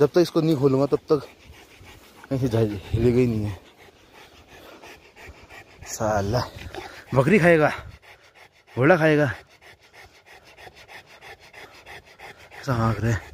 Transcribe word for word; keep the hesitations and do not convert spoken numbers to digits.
जब तक इसको नहीं खोलूँगा तब तक कहीं से हिलेगा ही नहीं है। साला बकरी खाएगा, घोड़ा खाएगा, ऐसा हाँक रहे।